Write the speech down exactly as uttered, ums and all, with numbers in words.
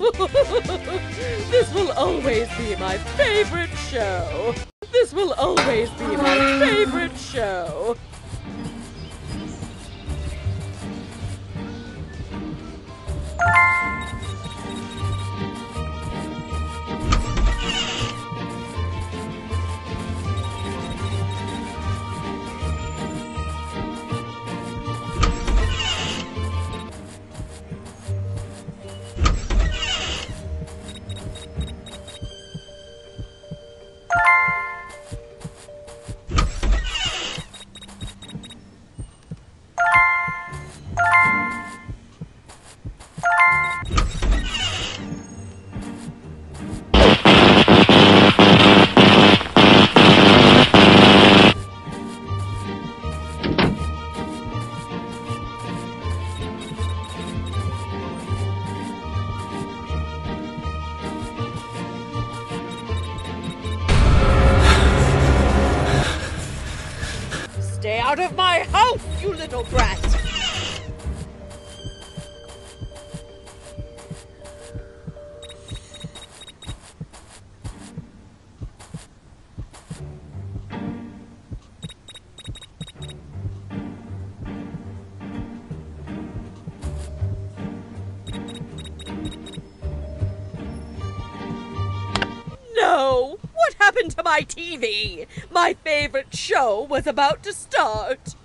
This will always be my favorite show. This will always be my favorite show. Stay out of my house, you little brat! No! What happened to my T V? My favorite show was about to start.